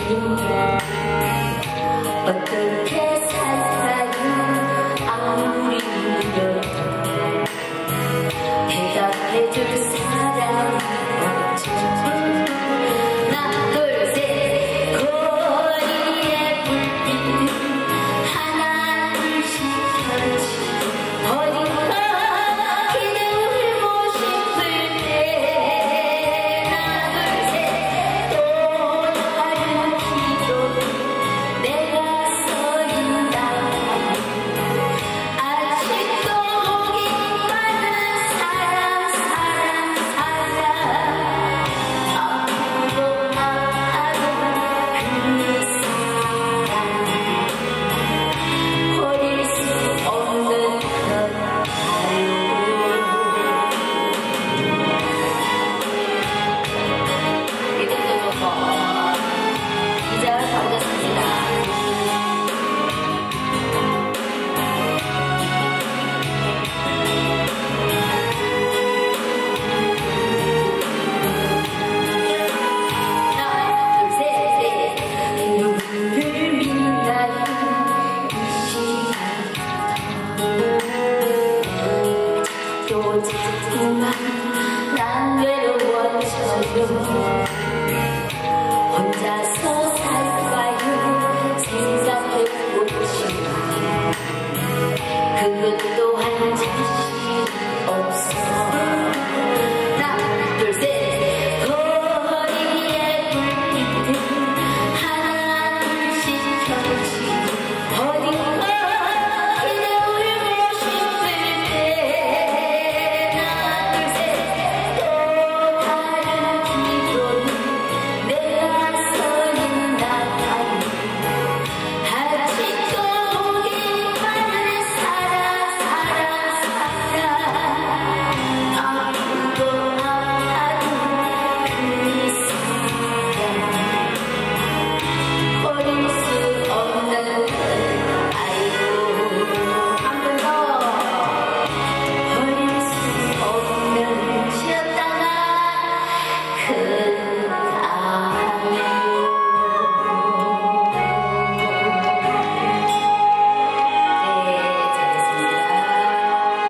어떻게 살까요? 아무리 울려도 대답해줄 사람이 없죠. 하나 둘 셋 거리에 불빛 하나 둘씩 켜지고 어딘가 기대 울고 싶을 때 하나 둘 셋 또 다른 기도 내가 서 있다 아직도 목이 마른 사랑 앞으로 나가는 그 사랑 버릴 수 없는 것 같아요. 이것도 좋고 이제 가보겠습니다. 하나 둘셋 누구를 믿나요 이 시간 또 자꾸만 난 외로워져요. 혼자서 살까요 생각해보고 싶어 그것도 한 잔씩